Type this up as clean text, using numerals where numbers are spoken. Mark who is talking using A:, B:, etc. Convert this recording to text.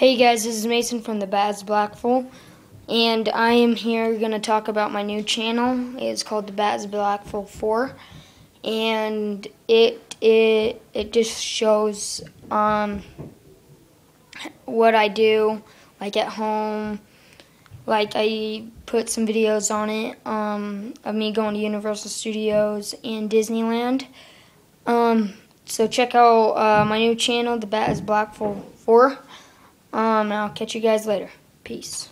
A: Hey guys, this is Mason from Thebatisbackful, and I am here going to talk about my new channel. It's called Thebatisbackful 4, and it just shows what I do, like at home. Like I put some videos on it of me going to Universal Studios and Disneyland. So check out my new channel, Thebatisbackful 4. And I'll catch you guys later. Peace.